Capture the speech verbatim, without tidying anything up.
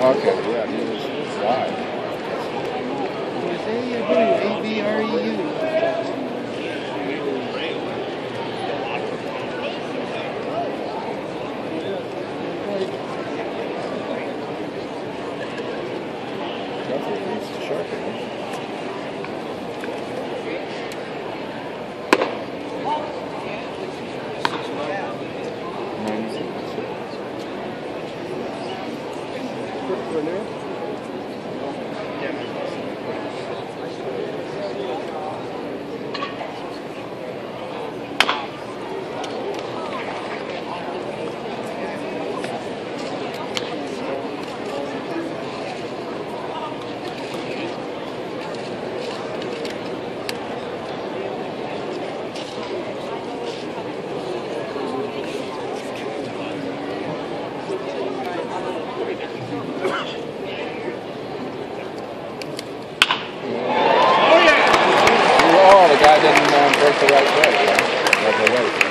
Okay, yeah, he was live. It's Abreu, A B R E U. Definitely needs to sharpen it. Oh, the guy didn't um, break the right way. Right? Right.